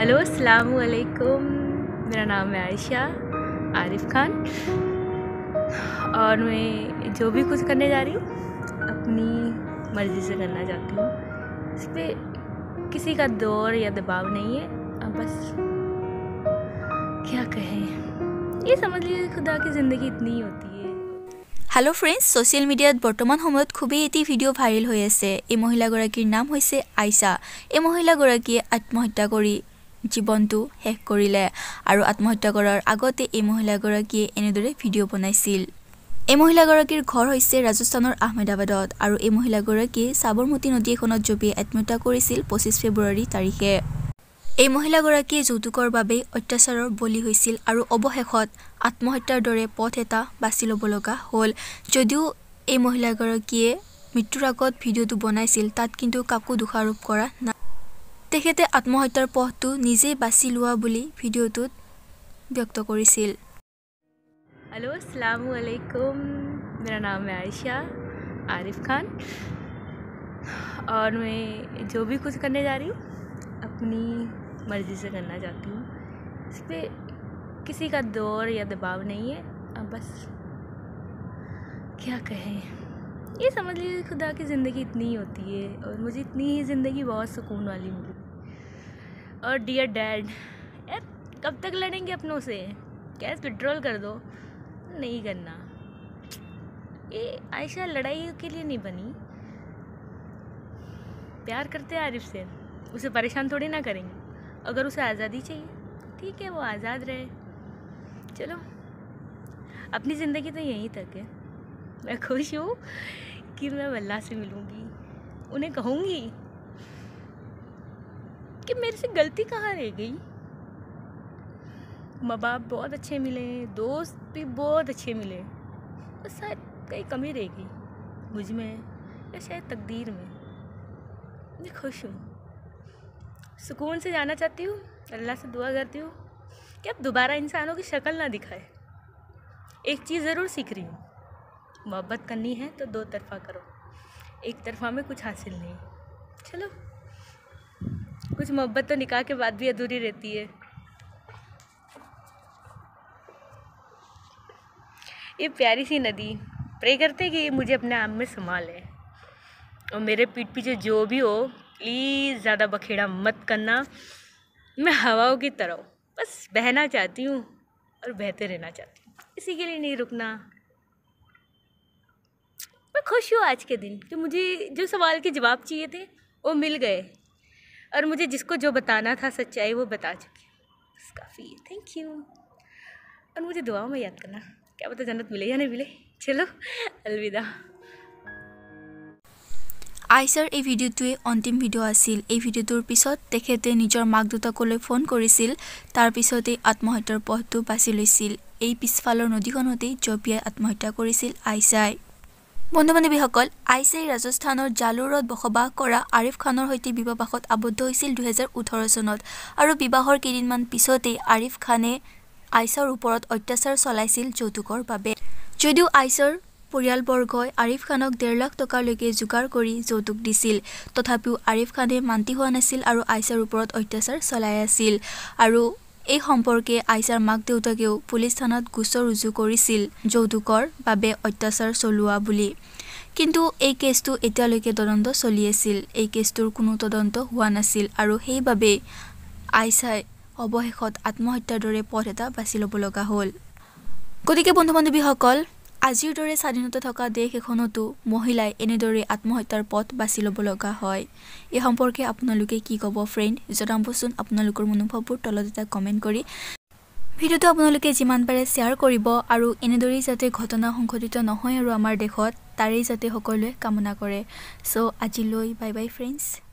Hello अस्सलाम वालेकुम। मेरा नाम है आयशा आरिफ खान और मैं जो भी कुछ करने जा रही हूँ अपनी मर्ज़ी से करना चाहती हूँ। इस पर किसी का दौर या दबाव नहीं है। अब बस क्या कहें, ये समझ लीजिए खुदा की ज़िंदगी इतनी ही होती है। हेलो फ्रेंड्स, सोशल मीडियात बर्तमान সময়त खूबेই एटी ভিডিও ভাইৰেল হৈ আছে। এই মহিলাগৰাকীৰ নাম হৈছে আয়শা। এই মহিলাগৰাকীয়ে আত্মহত্যা কৰি জীৱনটো শেষ কৰিলে আৰু আত্মহত্যা কৰাৰ আগতে এই মহিলাগৰাকীয়ে এনেদৰে ভিডিও বনাইছিল। এই মহিলাগৰাকীৰ ঘৰ হৈছে ৰাজস্থানৰ আহমেদাবাদত আৰু এই মহিলাগৰাকীয়ে সাবৰমতী নদী এখনত জপিয়াই আত্মহত্যা কৰিছিল 25 ফেব্ৰুৱাৰী তাৰিখে। এই মহিলাগৰাকীয়ে যৌতুকৰ বাবে অত্যাচাৰৰ বলি হৈছিল আৰু অৱশেষত আত্মহত্যাৰ দৰে পথ এটা বাছি ল'ব লগা হ'ল। যদিও এই মহিলাগৰাকীয়ে মৃত্যুৰ আগত ভিডিঅ'টো বনাইছিল, তাত কিন্তু কাকো দোষাৰোপ কৰা নাই। তেখেতে আত্মহত্যাৰ পথটো নিজেই বাছি লোৱা বুলি ভিডিঅ'টোত ব্যক্ত কৰিছিল। हेलो अस्सलाम वालेकुम। मेरा नाम है आयशा आरिफ खान और मैं जो भी कुछ करने जा रही हूँ अपनी मर्ज़ी से करना चाहती हूँ। इस पर किसी का दौर या दबाव नहीं है। अब बस क्या कहें, ये समझ लीजिए खुदा की ज़िंदगी इतनी ही होती है और मुझे इतनी ही ज़िंदगी बहुत सुकून वाली मिली। और डियर डैड, यार कब तक लड़ेंगे अपनों से? गैस पेट्रोल कर दो। नहीं करना। ये आयशा लड़ाई के लिए नहीं बनी। प्यार करते हैं आरिफ से, उसे परेशान थोड़ी ना करेंगे। अगर उसे आज़ादी चाहिए ठीक है, वो आज़ाद रहे। चलो, अपनी ज़िंदगी तो यहीं तक है। मैं खुश हूँ कि मैं अल्लाह से मिलूँगी, उन्हें कहूँगी कि मेरे से गलती कहाँ रह गई। माँ बाप बहुत अच्छे मिले, दोस्त भी बहुत अच्छे मिले, बस शायद कहीं कमी रह गई मुझ में या शायद तकदीर में। मैं खुश हूँ, सुकून से जाना चाहती हूँ। अल्लाह से दुआ करती हूँ कि अब दोबारा इंसानों की शक्ल ना दिखाए। एक चीज़ ज़रूर सीख रही हूँ, मोहब्बत करनी है तो दो तरफ़ा करो, एक तरफ़ा में कुछ हासिल नहीं। चलो, कुछ मोहब्बत तो निकाह के बाद भी अधूरी रहती है। ये प्यारी सी नदी प्रे करते कि ये मुझे अपने आप में संभाले और मेरे पीठ पीछे जो भी हो प्लीज़ ज़्यादा बखेड़ा मत करना। मैं हवाओं की तरह बस बहना चाहती हूँ और बहते रहना चाहती हूँ, इसी के लिए नहीं रुकना। मैं खुश हूँ आज के दिन कि मुझे जो सवाल के जवाब चाहिए थे वो मिल गए और मुझे जिसको जो बताना था सच्चाई वो बता चुकी। बस काफ़ी है। Thank you. और मुझे दुआओं में याद करना, क्या पता जन्नत मिले या नहीं मिले। चलो, अलविदा। আয়শাৰ এই ভিডিঅ'টোৱে অন্তিম ভিডিঅ' আছিল। এই ভিডিঅ'টোৰ পিছত তেখেতে নিজৰ মাক দেউতাকলৈ ফোন কৰিছিল, তাৰ পিছতে আত্মহত্যাৰ পথটো বাছি লৈছিল। এই পিছফালৰ নদীখনতেই জপিয়াই আত্মহত্যা কৰিছিল আয়শাই। বন্ধু বান্ধৱীসকল, আয়শাই ৰাজস্থানৰ জালুৰত বসবাস কৰা আৰিফ খানৰ সৈতে বিবাহপাশত আবদ্ধ হৈছিল 2018 চনত আৰু বিবাহৰ কেইদিনমান পিছতেই আৰিফ খানে আয়শাৰ ওপৰত অত্যাচাৰ চলাইছিল যৌতুকৰ বাবে। যদিও আয়শাৰ পৰিয়ালবৰ্গই আৰিফ খানক 1.5 লাখ টকালৈকে যোগাৰ কৰি যৌতুক দিছিল, তথাপিও আৰিফ খানে মান্তি হোৱা নাছিল আৰু আয়শাৰ ওপৰত অত্যাচাৰ চলাই আছিল। আৰু এই সম্পৰ্কে আয়শাৰ মাক দেউতাকেও পুলিচ থানাত গোচৰ ৰুজু কৰিছিল যৌতুকৰ বাবে অত্যাচাৰ চলোৱা বুলি। কিন্তু এই কেছটো এতিয়ালৈকে তদন্ত চলি আছিল। এই কেছটোৰ কোনো তদন্ত হোৱা নাছিল আৰু সেইবাবে আয়শাই অৱশেষত আত্মহত্যাৰ দৰে পথ এটা বাছি ল'ব লগা হ'ল। গতিকে বন্ধু বান্ধৱীসকল, আজিৰ দৰে স্বাধীনতা থকা দেশ এখনতো মহিলাই এনেদৰে আত্মহত্যাৰ পথ বাছি ল'ব লগা হয়। এই সম্পৰ্কে আপোনালোকে কি ক'ব ফ্ৰেণ্ড, জনাবচোন আপোনালোকৰ মনোভাৱবোৰ তলত এটা কমেণ্ট কৰি। ভিডিঅ'টো আপোনালোকে যিমান পাৰে শ্বেয়াৰ কৰিব আৰু এনেদৰেই যাতে ঘটনা সংঘটিত নহয় আৰু আমাৰ দেশত, তাৰেই যাতে সকলোৱে কামনা কৰে। চ' আজিলৈ বাই বাই ফ্ৰেণ্ডছ।